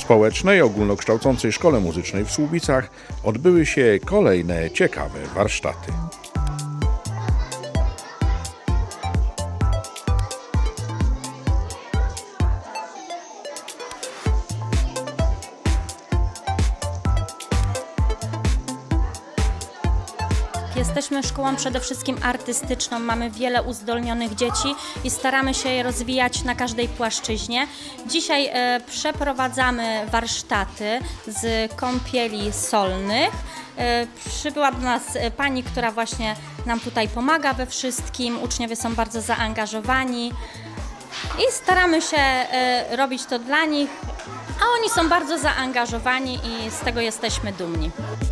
Społecznej Ogólnokształcącej Szkole Muzycznej w Słubicach odbyły się kolejne ciekawe warsztaty. Jesteśmy szkołą przede wszystkim artystyczną, mamy wiele uzdolnionych dzieci i staramy się je rozwijać na każdej płaszczyźnie. Dzisiaj przeprowadzamy warsztaty z kąpieli solnych. Przybyła do nas pani, która właśnie nam tutaj pomaga we wszystkim. Uczniowie są bardzo zaangażowani i staramy się robić to dla nich, a oni są bardzo zaangażowani i z tego jesteśmy dumni.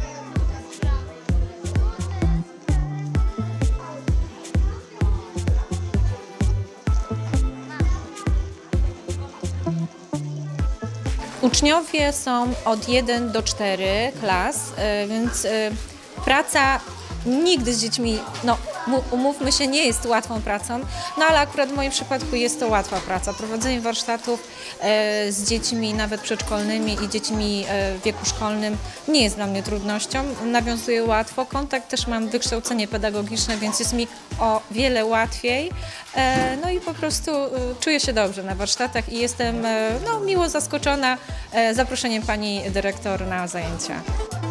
Uczniowie są od 1 do 4 klas, więc praca nigdy z dziećmi, umówmy się, nie jest łatwą pracą, ale akurat w moim przypadku jest to łatwa praca. Prowadzenie warsztatów z dziećmi nawet przedszkolnymi i dziećmi w wieku szkolnym nie jest dla mnie trudnością. Nawiązuję łatwo, kontakt też mam wykształcenie pedagogiczne, więc jest mi o wiele łatwiej. No i po prostu czuję się dobrze na warsztatach i jestem miło zaskoczona zaproszeniem pani dyrektor na zajęcia.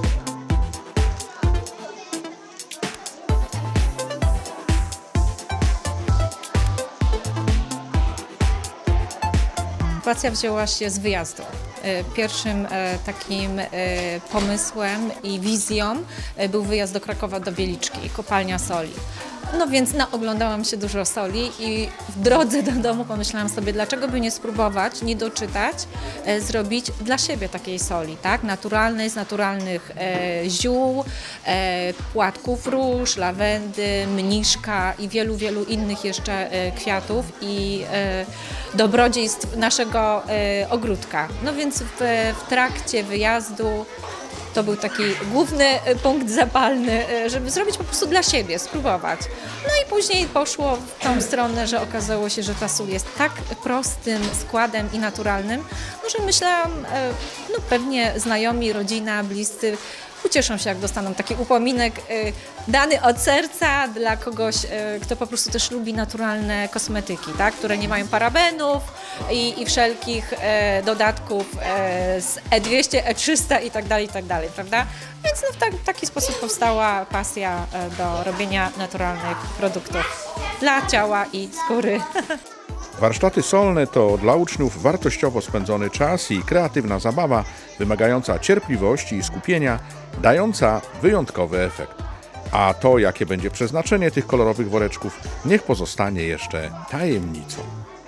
Motywacja wzięła się z wyjazdu. Pierwszym takim pomysłem i wizją był wyjazd do Krakowa, do Wieliczki, kopalnia soli. No więc naoglądałam się dużo soli i w drodze do domu pomyślałam sobie, dlaczego by nie spróbować, nie doczytać, zrobić dla siebie takiej soli, tak? Naturalnej, z naturalnych ziół, płatków róż, lawendy, mniszka i wielu, wielu innych jeszcze kwiatów i dobrodziejstw naszego ogródka. No więc w trakcie wyjazdu to był taki główny punkt zapalny, żeby zrobić po prostu dla siebie, spróbować. No i później poszło w tą stronę, że okazało się, że ta sól jest tak prostym składem i naturalnym, że myślałam, pewnie znajomi, rodzina, bliscy ucieszą się, jak dostaną taki upominek dany od serca dla kogoś, kto po prostu też lubi naturalne kosmetyki, tak? Które nie mają parabenów i wszelkich dodatków z E200, E300 i tak dalej, prawda? Więc w taki sposób powstała pasja do robienia naturalnych produktów dla ciała i skóry. Warsztaty solne to dla uczniów wartościowo spędzony czas i kreatywna zabawa wymagająca cierpliwości i skupienia, dająca wyjątkowy efekt. A to, jakie będzie przeznaczenie tych kolorowych woreczków, niech pozostanie jeszcze tajemnicą.